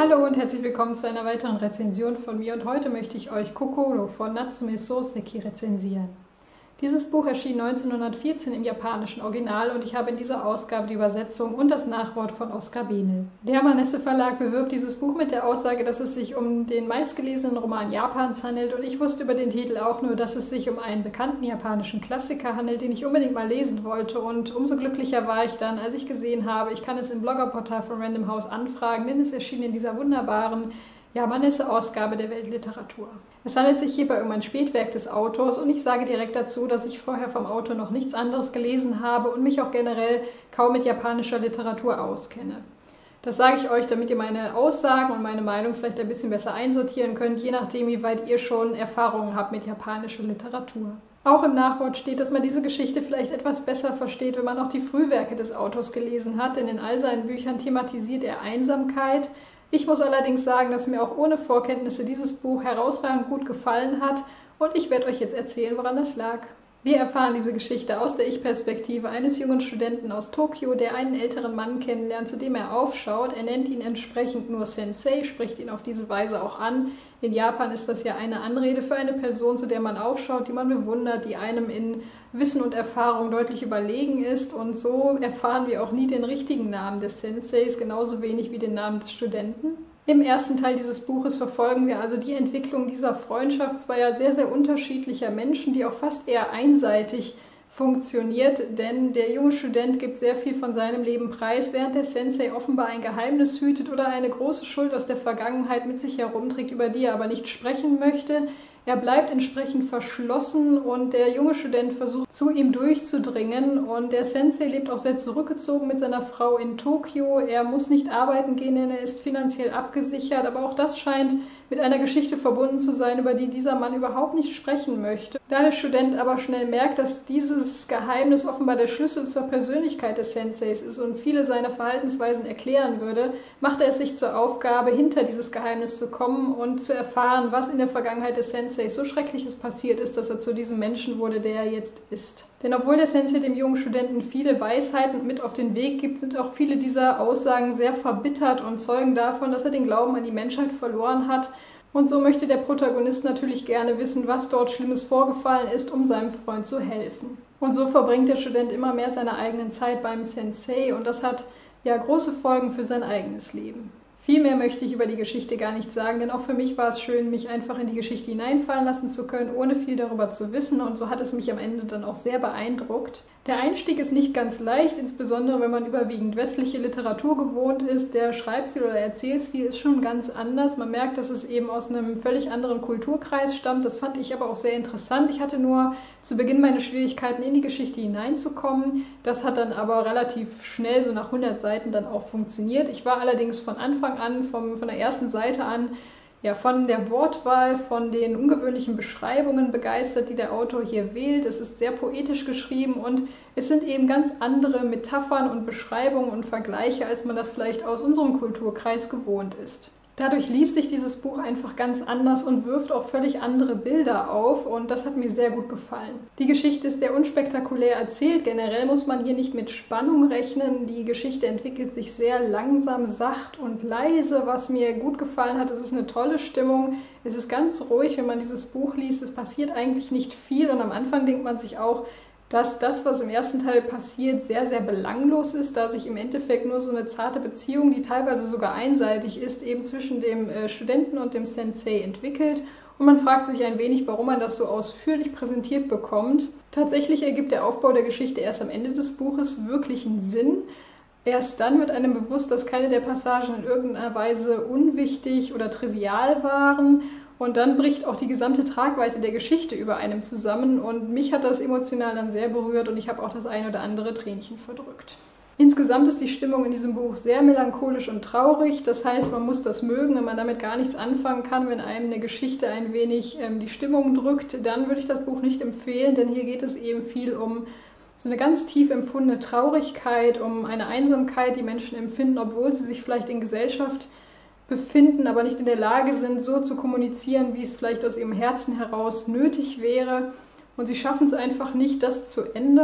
Hallo und herzlich willkommen zu einer weiteren Rezension von mir und heute möchte ich euch Kokoro von Natsume Soseki rezensieren. Dieses Buch erschien 1914 im japanischen Original und ich habe in dieser Ausgabe die Übersetzung und das Nachwort von Oskar Benel. Der Manesse Verlag bewirbt dieses Buch mit der Aussage, dass es sich um den meistgelesenen Roman Japans handelt und ich wusste über den Titel auch nur, dass es sich um einen bekannten japanischen Klassiker handelt, den ich unbedingt mal lesen wollte und umso glücklicher war ich dann, als ich gesehen habe, ich kann es im Bloggerportal von Random House anfragen, denn es erschien in dieser wunderbaren Manesse-Ausgabe der Weltliteratur. Es handelt sich hierbei um ein Spätwerk des Autors und ich sage direkt dazu, dass ich vorher vom Autor noch nichts anderes gelesen habe und mich auch generell kaum mit japanischer Literatur auskenne. Das sage ich euch, damit ihr meine Aussagen und meine Meinung vielleicht ein bisschen besser einsortieren könnt, je nachdem, wie weit ihr schon Erfahrungen habt mit japanischer Literatur. Auch im Nachwort steht, dass man diese Geschichte vielleicht etwas besser versteht, wenn man auch die Frühwerke des Autors gelesen hat, denn in all seinen Büchern thematisiert er Einsamkeit. Ich muss allerdings sagen, dass mir auch ohne Vorkenntnisse dieses Buch herausragend gut gefallen hat und ich werde euch jetzt erzählen, woran es lag. Wir erfahren diese Geschichte aus der Ich-Perspektive eines jungen Studenten aus Tokio, der einen älteren Mann kennenlernt, zu dem er aufschaut. Er nennt ihn entsprechend nur Sensei, spricht ihn auf diese Weise auch an. In Japan ist das ja eine Anrede für eine Person, zu der man aufschaut, die man bewundert, die einem in Wissen und Erfahrung deutlich überlegen ist. Und so erfahren wir auch nie den richtigen Namen des Senseis, genauso wenig wie den Namen des Studenten. Im ersten Teil dieses Buches verfolgen wir also die Entwicklung dieser Freundschaft zweier sehr, sehr unterschiedlicher Menschen, die auch fast eher einseitig funktioniert, denn der junge Student gibt sehr viel von seinem Leben preis, während der Sensei offenbar ein Geheimnis hütet oder eine große Schuld aus der Vergangenheit mit sich herumträgt, über die er aber nicht sprechen möchte. Er bleibt entsprechend verschlossen und der junge Student versucht, zu ihm durchzudringen und der Sensei lebt auch sehr zurückgezogen mit seiner Frau in Tokio. Er muss nicht arbeiten gehen, denn er ist finanziell abgesichert, aber auch das scheint mit einer Geschichte verbunden zu sein, über die dieser Mann überhaupt nicht sprechen möchte. Da der Student aber schnell merkt, dass dieses Geheimnis offenbar der Schlüssel zur Persönlichkeit des Senseis ist und viele seiner Verhaltensweisen erklären würde, macht er es sich zur Aufgabe, hinter dieses Geheimnis zu kommen und zu erfahren, was in der Vergangenheit des Senseis so Schreckliches passiert ist, dass er zu diesem Menschen wurde, der er jetzt ist. Denn obwohl der Sensei dem jungen Studenten viele Weisheiten mit auf den Weg gibt, sind auch viele dieser Aussagen sehr verbittert und zeugen davon, dass er den Glauben an die Menschheit verloren hat. Und so möchte der Protagonist natürlich gerne wissen, was dort Schlimmes vorgefallen ist, um seinem Freund zu helfen. Und so verbringt der Student immer mehr seine eigenen Zeit beim Sensei und das hat ja große Folgen für sein eigenes Leben. Viel mehr möchte ich über die Geschichte gar nicht sagen, denn auch für mich war es schön, mich einfach in die Geschichte hineinfallen lassen zu können, ohne viel darüber zu wissen und so hat es mich am Ende dann auch sehr beeindruckt. Der Einstieg ist nicht ganz leicht, insbesondere wenn man überwiegend westliche Literatur gewohnt ist. Der Schreibstil oder Erzählstil ist schon ganz anders. Man merkt, dass es eben aus einem völlig anderen Kulturkreis stammt. Das fand ich aber auch sehr interessant. Ich hatte nur zu Beginn meine Schwierigkeiten, in die Geschichte hineinzukommen. Das hat dann aber relativ schnell, so nach 100 Seiten, dann auch funktioniert. Ich war allerdings von Anfang an, von der ersten Seite an, von der Wortwahl, von den ungewöhnlichen Beschreibungen begeistert, die der Autor hier wählt. Es ist sehr poetisch geschrieben und es sind eben ganz andere Metaphern und Beschreibungen und Vergleiche, als man das vielleicht aus unserem Kulturkreis gewohnt ist. Dadurch liest sich dieses Buch einfach ganz anders und wirft auch völlig andere Bilder auf und das hat mir sehr gut gefallen. Die Geschichte ist sehr unspektakulär erzählt. Generell muss man hier nicht mit Spannung rechnen. Die Geschichte entwickelt sich sehr langsam, sacht und leise. Was mir gut gefallen hat, es ist eine tolle Stimmung. Es ist ganz ruhig, wenn man dieses Buch liest. Es passiert eigentlich nicht viel und am Anfang denkt man sich auch, dass das, was im ersten Teil passiert, sehr, sehr belanglos ist, da sich im Endeffekt nur so eine zarte Beziehung, die teilweise sogar einseitig ist, eben zwischen dem Studenten und dem Sensei entwickelt. Und man fragt sich ein wenig, warum man das so ausführlich präsentiert bekommt. Tatsächlich ergibt der Aufbau der Geschichte erst am Ende des Buches wirklichen Sinn. Erst dann wird einem bewusst, dass keine der Passagen in irgendeiner Weise unwichtig oder trivial waren. Und dann bricht auch die gesamte Tragweite der Geschichte über einem zusammen und mich hat das emotional dann sehr berührt und ich habe auch das ein oder andere Tränchen verdrückt. Insgesamt ist die Stimmung in diesem Buch sehr melancholisch und traurig, das heißt, man muss das mögen, wenn man damit gar nichts anfangen kann, wenn einem eine Geschichte ein wenig die Stimmung drückt, dann würde ich das Buch nicht empfehlen, denn hier geht es eben viel um so eine ganz tief empfundene Traurigkeit, um eine Einsamkeit, die Menschen empfinden, obwohl sie sich vielleicht in Gesellschaft befinden, aber nicht in der Lage sind, so zu kommunizieren, wie es vielleicht aus ihrem Herzen heraus nötig wäre. Und sie schaffen es einfach nicht, das zu ändern.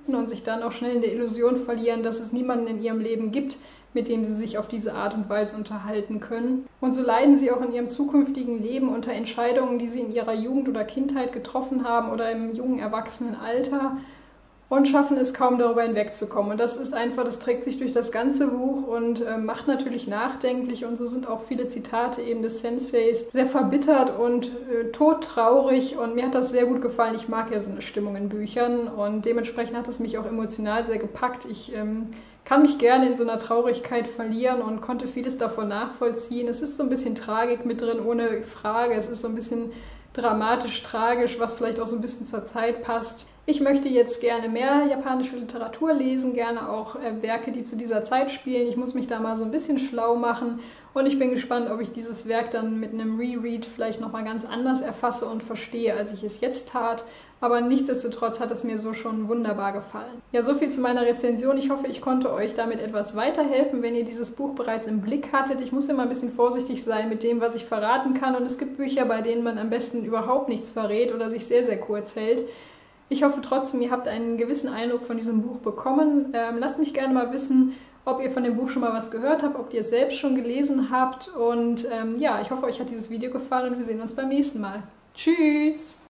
und sich dann auch schnell in der Illusion verlieren, dass es niemanden in ihrem Leben gibt, mit dem sie sich auf diese Art und Weise unterhalten können. Und so leiden sie auch in ihrem zukünftigen Leben unter Entscheidungen, die sie in ihrer Jugend oder Kindheit getroffen haben oder im jungen Erwachsenenalter und schaffen es kaum darüber hinwegzukommen. Und das ist einfach, das trägt sich durch das ganze Buch und macht natürlich nachdenklich, und so sind auch viele Zitate eben des Senseis sehr verbittert und todtraurig, und mir hat das sehr gut gefallen. Ich mag ja so eine Stimmung in Büchern und dementsprechend hat es mich auch emotional sehr gepackt. Ich kann mich gerne in so einer Traurigkeit verlieren und konnte vieles davon nachvollziehen. Es ist so ein bisschen Tragik mit drin, ohne Frage. Es ist so ein bisschen dramatisch, tragisch, was vielleicht auch so ein bisschen zur Zeit passt. Ich möchte jetzt gerne mehr japanische Literatur lesen, gerne auch Werke, die zu dieser Zeit spielen. Ich muss mich da mal so ein bisschen schlau machen und ich bin gespannt, ob ich dieses Werk dann mit einem Reread vielleicht nochmal ganz anders erfasse und verstehe, als ich es jetzt tat. Aber nichtsdestotrotz hat es mir so schon wunderbar gefallen. Ja, so viel zu meiner Rezension. Ich hoffe, ich konnte euch damit etwas weiterhelfen, wenn ihr dieses Buch bereits im Blick hattet. Ich muss immer ein bisschen vorsichtig sein mit dem, was ich verraten kann, und es gibt Bücher, bei denen man am besten überhaupt nichts verrät oder sich sehr, sehr kurz hält. Ich hoffe trotzdem, ihr habt einen gewissen Eindruck von diesem Buch bekommen. Lasst mich gerne mal wissen, ob ihr von dem Buch schon mal was gehört habt, ob ihr es selbst schon gelesen habt. Und ja, ich hoffe, euch hat dieses Video gefallen und wir sehen uns beim nächsten Mal. Tschüss!